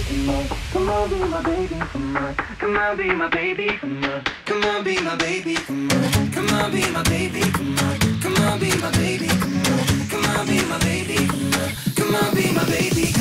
come on, be my baby, come on, be my baby, come on, be my baby, come on, be my baby, come on, be my baby, come on, be my baby, come on, be my baby.